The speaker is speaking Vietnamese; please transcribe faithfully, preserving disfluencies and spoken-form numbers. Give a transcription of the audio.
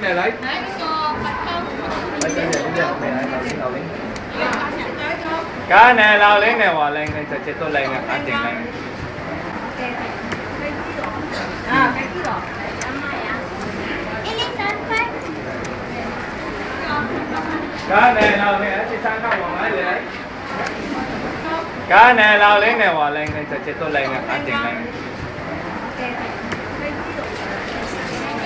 này lấy. Đấy, cái cô bạch không. Lấy cái này bây giờ mẹ lại lao lên lao lên. Cái này lao lên này hòa lên này cho chết tôi lên này ăn tiền này. À, cái gì đó. Cái này lao lên chỉ sang các hoàng ấy lấy. Cái này lao lên này hòa lên này cho chết tôi lên này ăn tiền này.